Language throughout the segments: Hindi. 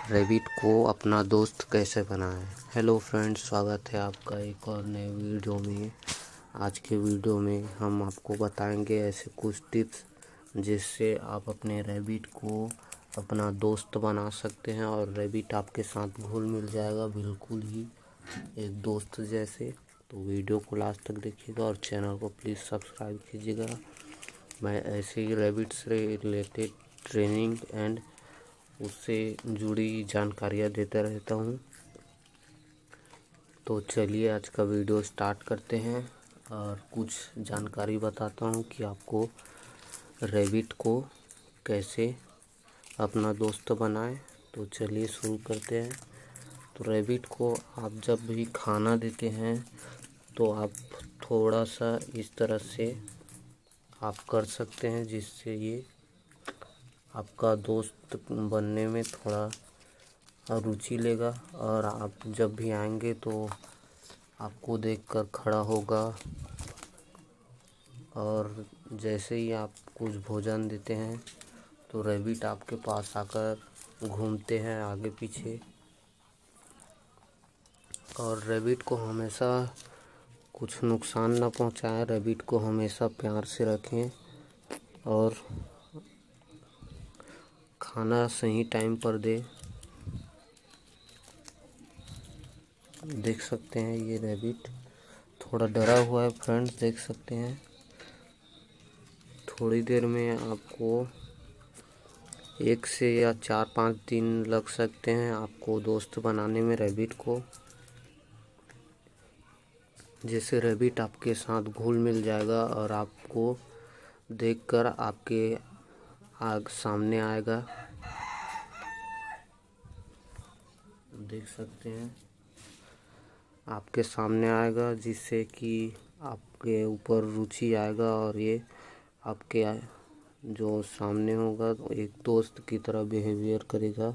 रैबिट को अपना दोस्त कैसे बनाएं। हेलो फ्रेंड्स, स्वागत है आपका एक और नए वीडियो में। आज के वीडियो में हम आपको बताएंगे ऐसे कुछ टिप्स जिससे आप अपने रैबिट को अपना दोस्त बना सकते हैं और रैबिट आपके साथ घुल मिल जाएगा, बिल्कुल ही एक दोस्त जैसे। तो वीडियो को लास्ट तक देखिएगा और चैनल को प्लीज़ सब्सक्राइब कीजिएगा। मैं ऐसे ही रैबिट से रिलेटेड ट्रेनिंग एंड उससे जुड़ी जानकारियाँ देता रहता हूँ। तो चलिए आज का वीडियो स्टार्ट करते हैं और कुछ जानकारी बताता हूँ कि आपको रैबिट को कैसे अपना दोस्त बनाएं। तो चलिए शुरू करते हैं। तो रैबिट को आप जब भी खाना देते हैं तो आप थोड़ा सा इस तरह से आप कर सकते हैं जिससे ये आपका दोस्त बनने में थोड़ा रुचि लेगा और आप जब भी आएंगे तो आपको देखकर खड़ा होगा। और जैसे ही आप कुछ भोजन देते हैं तो रैबिट आपके पास आकर घूमते हैं आगे पीछे। और रैबिट को हमेशा कुछ नुकसान न पहुंचाएं। रैबिट को हमेशा प्यार से रखें और खाना सही टाइम पर दे। देख सकते हैं ये रैबिट थोड़ा डरा हुआ है फ्रेंड्स, देख सकते हैं। थोड़ी देर में आपको 1 से या 4-5 दिन लग सकते हैं आपको दोस्त बनाने में रैबिट को। जैसे रैबिट आपके साथ घुल मिल जाएगा और आपको देखकर आपके सामने आएगा। देख सकते हैं आपके सामने आएगा जिससे कि आपके ऊपर रुचि आएगा और ये आपके जो सामने होगा तो एक दोस्त की तरह बिहेवियर करेगा।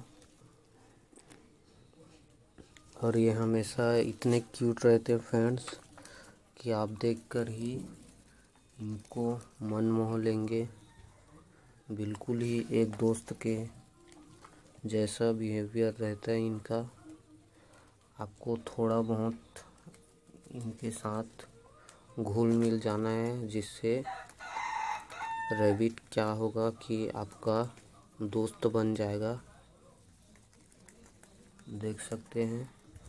और ये हमेशा इतने क्यूट रहते हैं फ्रेंड्स कि आप देखकर ही इनको मन मोह लेंगे। बिल्कुल ही एक दोस्त के जैसा बिहेवियर रहता है इनका। आपको थोड़ा बहुत इनके साथ घुल मिल जाना है जिससे रैबिट क्या होगा कि आपका दोस्त बन जाएगा। देख सकते हैं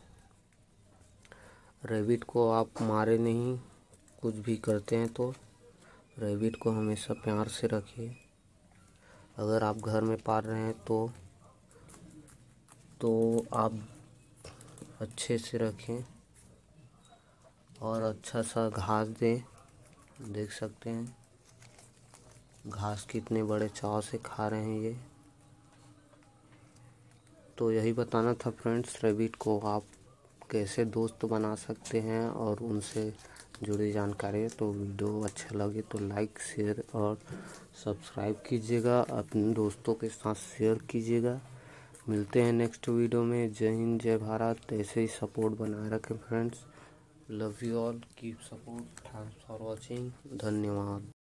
रैबिट को आप मारे नहीं, कुछ भी करते हैं तो रैबिट को हमेशा प्यार से रखिए। अगर आप घर में पाल रहे हैं तो आप अच्छे से रखें और अच्छा सा घास दें। देख सकते हैं घास कितने बड़े चाव से खा रहे हैं ये। तो यही बताना था फ्रेंड्स, रैबिट को आप कैसे दोस्त बना सकते हैं और उनसे जुड़ी जानकारी। तो वीडियो अच्छा लगे तो लाइक शेयर और सब्सक्राइब कीजिएगा, अपने दोस्तों के साथ शेयर कीजिएगा। मिलते हैं नेक्स्ट वीडियो में। जय हिंद, जय भारत। ऐसे ही सपोर्ट बनाए रखें friends. Love you all, keep support. Thanks for watching. धन्यवाद।